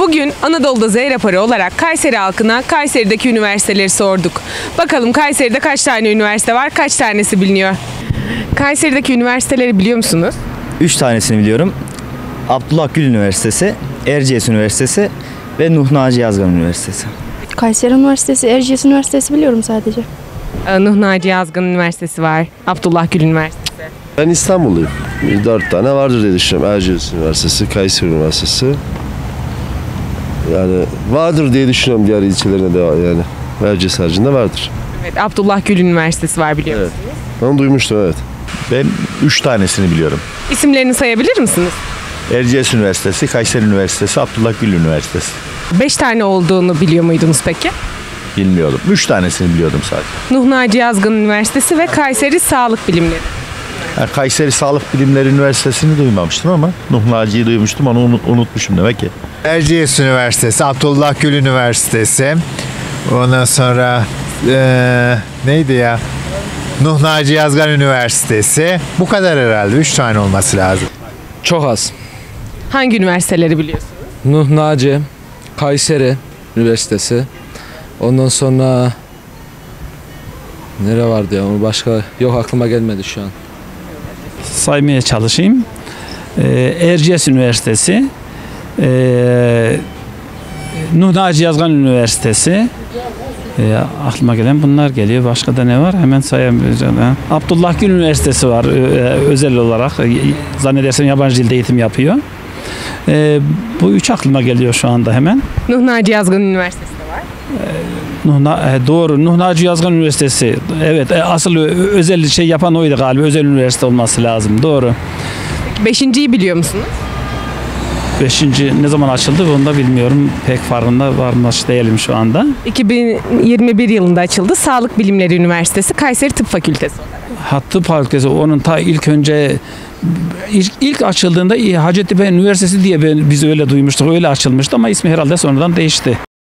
Bugün Anadolu'da Z raporu olarak Kayseri halkına Kayseri'deki üniversiteleri sorduk. Bakalım Kayseri'de kaç tane üniversite var, kaç tanesi biliniyor? Kayseri'deki üniversiteleri biliyor musunuz? 3 tanesini biliyorum. Abdullah Gül Üniversitesi, Erciyes Üniversitesi ve Nuh Naci Yazgan Üniversitesi. Kayseri Üniversitesi, Erciyes Üniversitesi biliyorum sadece. Nuh Naci Yazgan Üniversitesi var, Abdullah Gül Üniversitesi. Ben İstanbulluyum. 4 tane vardır diye düşünüyorum. Erciyes Üniversitesi, Kayseri Üniversitesi. Yani vardır diye düşünüyorum diğer ilçelerine de yani. Erciyes haricinde vardır. Evet, Abdullah Gül Üniversitesi var biliyor musunuz? Onu duymuştum, evet. Ben 3 tanesini biliyorum. İsimlerini sayabilir misiniz? Erciyes Üniversitesi, Kayseri Üniversitesi, Abdullah Gül Üniversitesi. 5 tane olduğunu biliyor muydunuz peki? Bilmiyordum. 3 tanesini biliyordum sadece. Nuh Naci Yazgan Üniversitesi ve Kayseri Sağlık Bilimleri. Kayseri Sağlık Bilimleri Üniversitesi'ni duymamıştım ama Nuh Naci'yi duymuştum, onu unutmuşum demek ki. Erciyes Üniversitesi, Abdullah Gül Üniversitesi. Ondan sonra neydi ya? Nuh Naci Yazgan Üniversitesi. Bu kadar herhalde. 3 tane olması lazım. Çok az. Hangi üniversiteleri biliyorsunuz? Nuh Naci, Kayseri Üniversitesi. Ondan sonra nere vardı ya? Başka yok, aklıma gelmedi şu an. Saymaya çalışayım. Erciyes Üniversitesi, Nuh Naci Yazgan Üniversitesi, aklıma gelen bunlar geliyor. Başka da ne var? Hemen sayamayacağım. Abdullah Gül Üniversitesi var özel olarak. Zannedersem yabancı dilde eğitim yapıyor. Bu 3 aklıma geliyor şu anda hemen. Nuh Naci Yazgan Üniversitesi de var. Doğru. Nuh Naci Yazgan Üniversitesi. Evet, asıl özel şey yapan oydu galiba. Özel üniversite olması lazım. Doğru. Peki 5.'yi biliyor musunuz? 5. ne zaman açıldı onu da bilmiyorum. Pek farkında varmış değilim şu anda. 2021 yılında açıldı. Sağlık Bilimleri Üniversitesi, Kayseri Tıp Fakültesi. Tıp Fakültesi onun ta ilk açıldığında Hacettepe Üniversitesi diye biz öyle duymuştuk. Öyle açılmıştı ama ismi herhalde sonradan değişti.